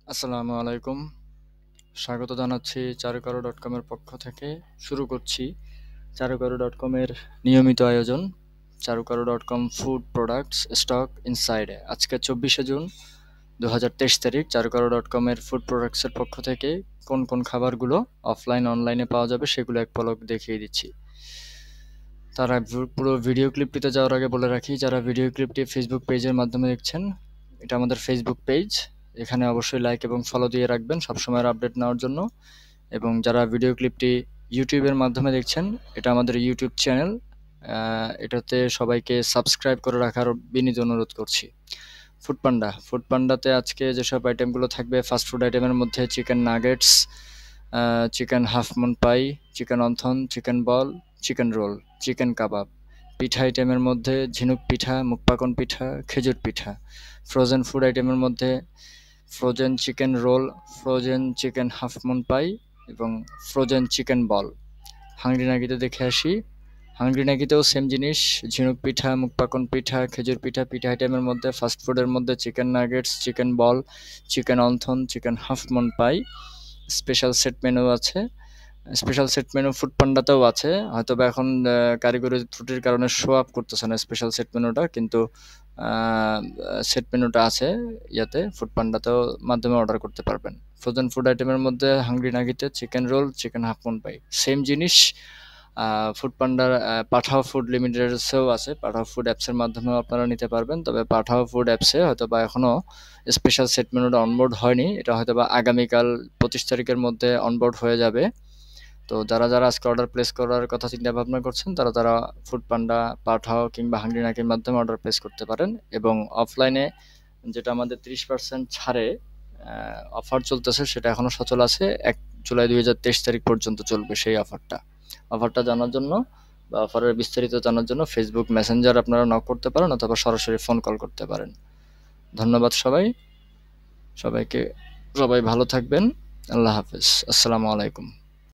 আসসালামু আলাইকুম। স্বাগত জানাচ্ছি চারুকারু.com এর পক্ষ থেকে। শুরু করছি চারুকারু.com এর নিয়মিত আয়োজন চারুকারু.com ফুড প্রোডাক্টস স্টক ইনসাইডে। আজকে 24শে জুন 2023 তারিখ। চারুকারু.com এর ফুড প্রোডাক্টসের পক্ষ থেকে কোন কোন খাবারগুলো অফলাইন অনলাইনে পাওয়া যাবে সেগুলো এক পলক দেখিয়ে দিচ্ছি। তারা পুরো ভিডিও ক্লিপটিতে যাওয়ার আগে বলে রাখি, যারা ভিডিও ক্লিপটি ফেসবুক পেজের মাধ্যমে দেখছেন, এটা আমাদের ফেসবুক পেজ। এখানে অবশ্যই লাইক এবং ফলো দিয়ে রাখবেন সবসময়ের আপডেট নেওয়ার জন্য। এবং যারা ভিডিও ক্লিপটি ইউটিউবের মাধ্যমে দেখছেন, এটা আমাদের ইউটিউব চ্যানেল। এটাতে সবাইকে সাবস্ক্রাইব করে রাখার বিনীত অনুরোধ করছি। ফুডপান্ডাতে আজকে যেসব আইটেমগুলো থাকবে, ফাস্টফুড আইটেমের মধ্যে chicken nuggets, chicken half moon pie, chicken wonton, chicken ball, chicken roll, chicken কাবাব। পিঠা আইটেমের মধ্যে ঝিনুক পিঠা, মুখপাকন পিঠা, খেজুর পিঠা। ফ্রোজেন ফুড আইটেমের মধ্যে frozen chicken roll, frozen chicken half moon pie এবং ফ্রোজেন চিকেন বল। হাংরি নাগিতে দেখে আসি। হাংরি নাগিতেও সেম জিনিস, ঝিনুক পিঠা, মুখপাকন পিঠা, খেজুর পিঠা। পিঠা আইটেমের মধ্যে ফাস্টফুডের মধ্যে chicken nuggets, chicken ball, chicken wonton, chicken half moon pie. Special set menu আছে। স্পেশাল সেট মেনু ফুডপান্ডাতেও আছে, হয়তো বা এখন কারিগরি ত্রুটির কারণে শো আপ করতেছে না স্পেশাল সেট মেনুটা, কিন্তু সেট মেনুটা আছে ইয়াতে ফুডপান্ডাতেও মাধ্যমে অর্ডার করতে পারবেন। ফ্রোজেন ফুড আইটেমের মধ্যে হাংরি নাগিতে chicken roll, chicken half moon pie, same জিনিস ফুডপান্ডার পাঠাও ফুড লিমিটেডসেও আছে। পাঠাও ফুড অ্যাপসের মাধ্যমেও আপনারা নিতে পারবেন, তবে পাঠাও ফুড অ্যাপসে হয়তো বা এখনও স্পেশাল সেট মেনুটা অনবোর্ড হয়নি। এটা হয়তো বা আগামীকাল 25 তারিখের মধ্যে অনবোর্ড হয়ে যাবে। তো যারা যারা আজকে অর্ডার প্লেস করার কথা চিন্তা ভাবনা করছেন, তারা ফুডপান্ডা, পাঠাও কিংবা হাংরি নাকির মাধ্যমে অর্ডার প্লেস করতে পারেন। এবং অফলাইনে যেটা আমাদের 30% ছাড়ে অফার চলতেছে, সেটা এখনও সচল আছে। 1 জুলাই 2023 তারিখ পর্যন্ত চলবে সেই অফারটা জানার জন্য বা অফারের বিস্তারিত জানার জন্য ফেসবুক মেসেঞ্জার আপনারা নক করতে পারেন অথবা সরাসরি ফোন কল করতে পারেন। ধন্যবাদ সবাইকে। সবাই ভালো থাকবেন। আল্লাহ হাফেজ। আসসালামু আলাইকুম।